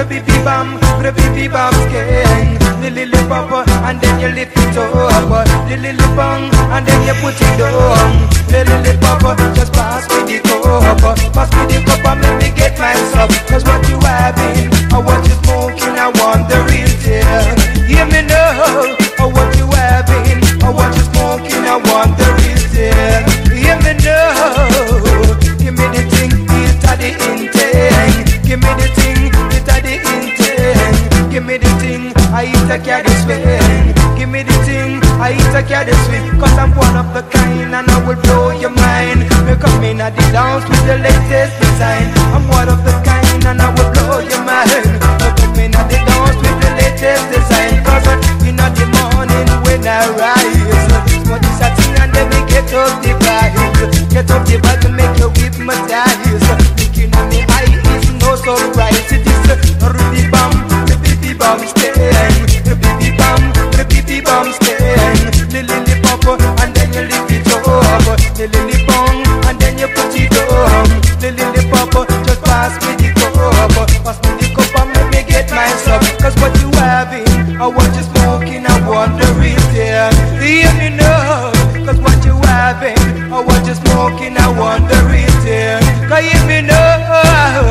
Baby bam, baby bam skin. The lily pop and then you lift it up. The lily bang and then you put it down. The lily pop, just pass me the cup. Pass me the cup and make me get myself. Cause what you having, or what you smoking, I want the real deal. Hear me now, or what you having, or what you smoking, I want the real deal. Hear me now, give me the thing, it's the intent. Give me the thing, it's the intent. Give me the thing, I eat a carry swing. Give me the thing, I eat a carry swing. Cause I'm one of the kind and I will blow your mind. Me come in at the dance with the latest design. I'm one of the kind and I will blow your mind. Me come in at the dance with the latest design. Cause in the morning when I rise, what is that thing and then we get up the vibe. Get up the vibe to make you hypnotize. Looking at me eye is no surprise. It is Ruby Bam, baby bam stand. Baby bam stand. The lily pop and then you lift it up. The lily bang and then you put it down. The lily pop, just pass me the cup. Pass me the cup and make me get myself. Cause what you having, or what you smoking, I want the real deal. Hear me now. Cause what you having, or what you smoking, I want the real deal. Cause hear me now.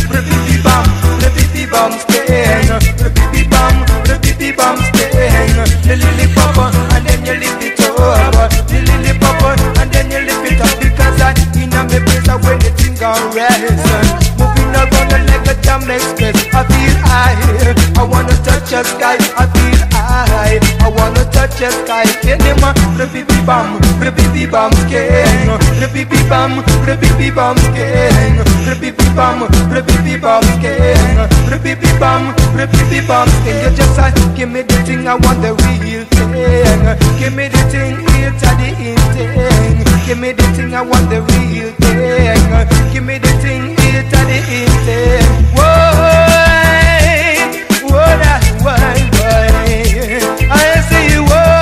Baby bam stand. Baby bam stand. The lily pop and then you lift it up. The lily pop and then you lift it up. Because I in a me place when the thing gon' rest. Moving around like a jam express. I feel high. I wanna touch the sky. I feel high. I wanna touch the sky. Can you ma? Baby bam skin. Baby bam skin. Baby bam skin. Baby bam skin. You just give me the thing, I want the real thing. Give me the thing, it's the intent. Give me the thing, I want the real thing. Give me the thing, it's the intent. Whoa, I say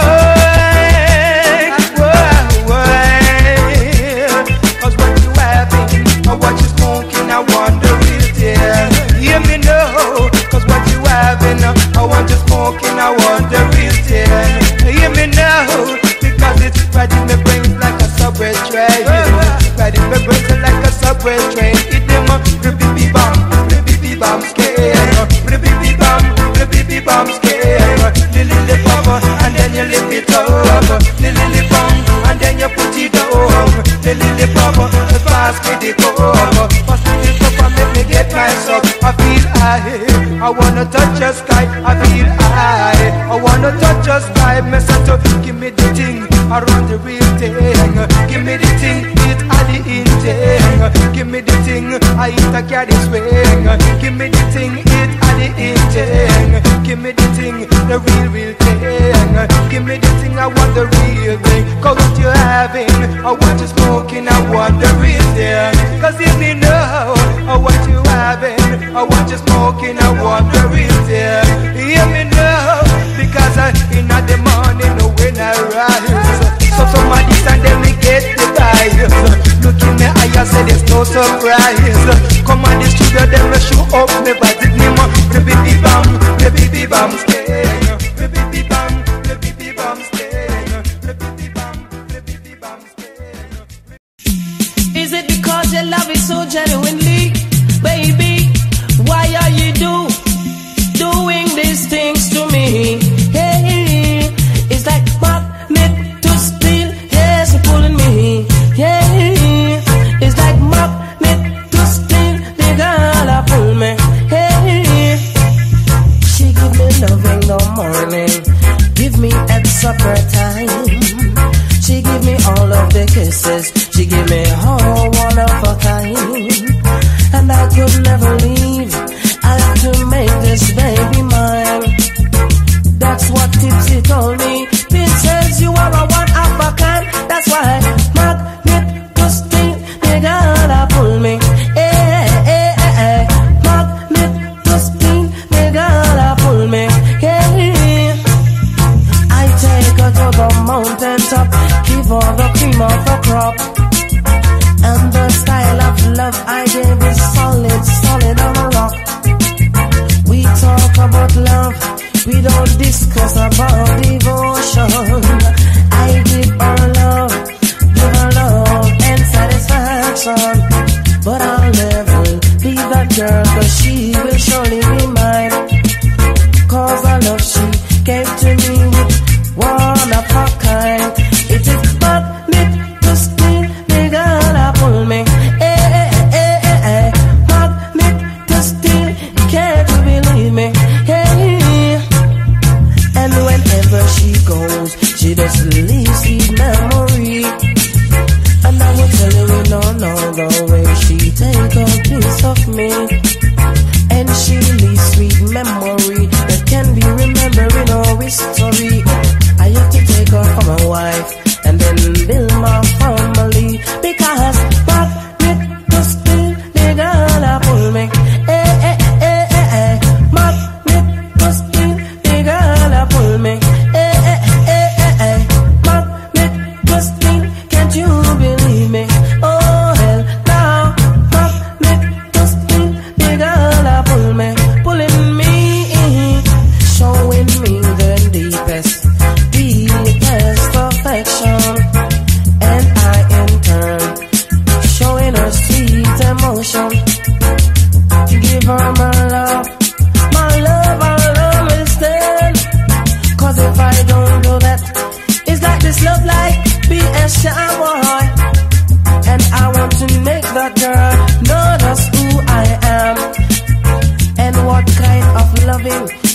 cause what you having, or what you smoking, I want the real deal. Hear me now, cause what you having, I want you smoking, I want the real deal. Hear me now, because it's riding my brains like a subway train. Riding my brains like a subway train. It them baby bam skin. Baby bam skin. The lily pop and then you lift it up. The lily bang and then you put it down. The lily pop, pass me the cup. Pass me the cup and make me get myself. I feel high. I wanna touch the sky. I feel high. I wanna touch the sky. Messenger, give me the thing. I run the real thing. Give me the thing. It's all the intent. Give me the thing. I eat a carry swing. Give me the thing. It's all the intent. Give me the thing. The real thing. Give me the thing. I want the real thing. Cause what you having, or what you smoking, I want the real thing. Cause if you know, or what you having, or what you smoking, I want the real thing. Hear me now, because in the morning when I rise, so somebody stand and we get the vibes. Look in the eye, I say there's no surprise. Come on the studio, then we show up, me vibe it me more. The baby bam skin. The baby bam skin. The baby bam skin. Is it because your love is so genuinely, baby? Why are you doing these things to me? Hey, it's like magnet to steel, yes, you're pulling me. Yeah, it's like magnet to steel, they gonna pull me. Hey, she will surely be mine. Cause the love she gave to me with one of a kind. It is magnet to steal, the girl a pull me. Magnet to steal, can't you believe me? Hey. And whenever she goes, she just leaves sweet memory. And I will tell you no, the way she take a piece of me. And she leaves sweet memory that can be remembered in our history. I have to take her for my wife and then build my family. Because magnet to steal, the girl a pull me. Magnet to steal, the girl a pull me. Magnet to steal, can't you believe me? Oh hell, now magnet to steal, the girl a pull me, pulling me, showing me the deepest affection, and I in turn showing her sweet emotion. Give her my love will stand. Cause if I don't do that, it's like this love like be a shower. And I want to make that girl know just who I am and what kind of loving